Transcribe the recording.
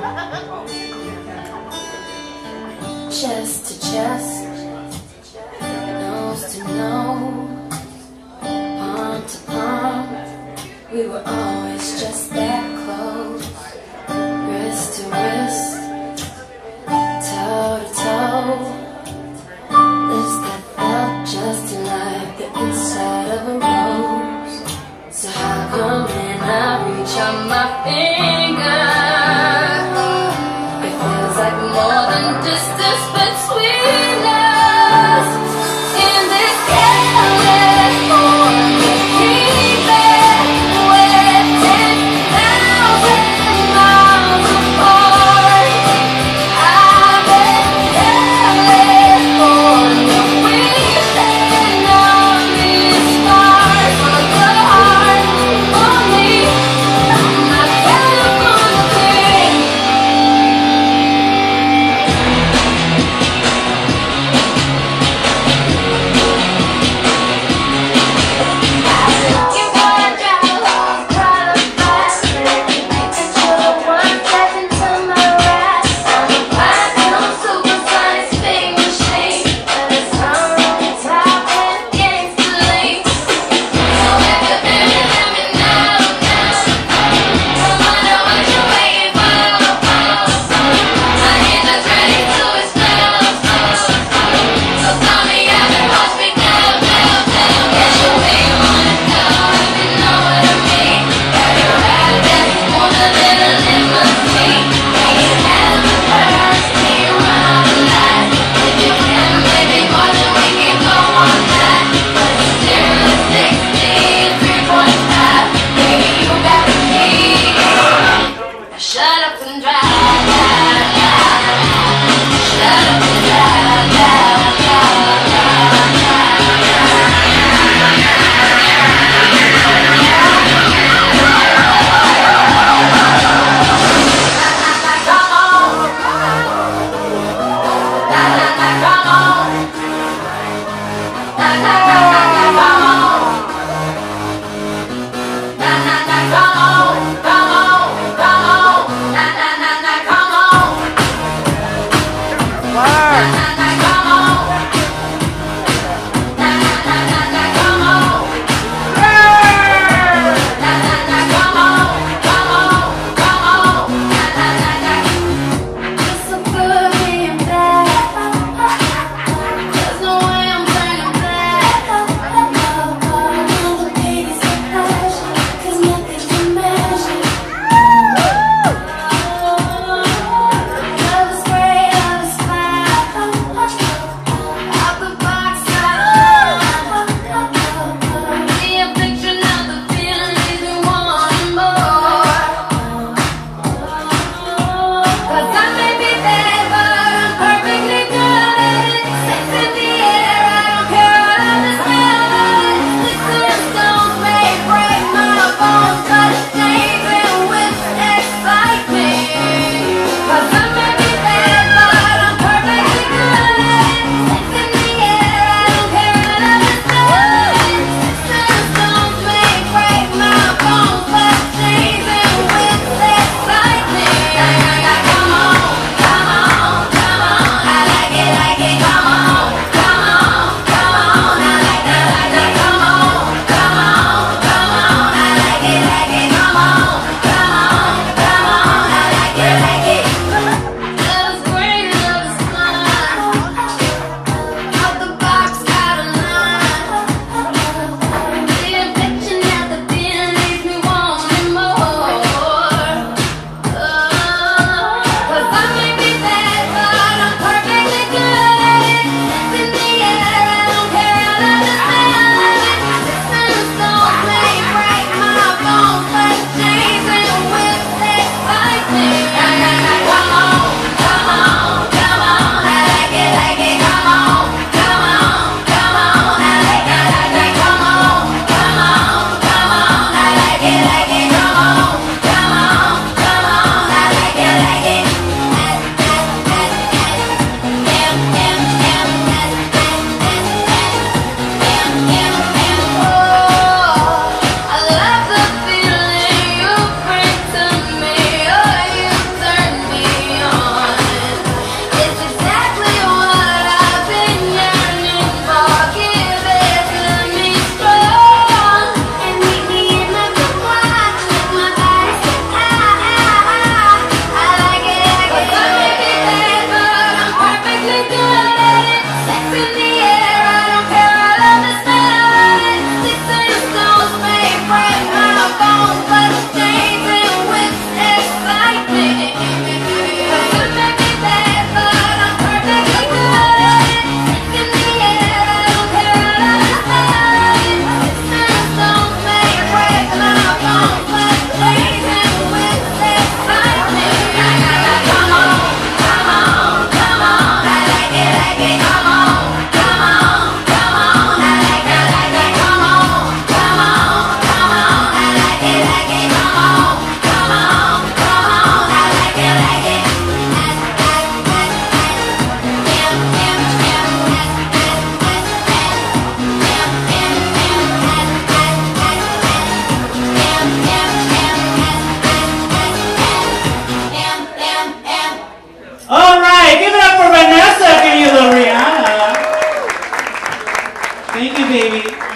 Chest to chest, nose to nose, palm to palm, we were always just that close. Wrist to wrist, toe to toe, lips that felt just like the inside of a rose. So how come when I reach on my finger, it feels like more than distance between us? In this California fever, we're 10,000 miles apart. I'm in California, weeping on these stars. But the heart for me, my California queen. Shut up and drive. Shut up and come on. Thank you, baby.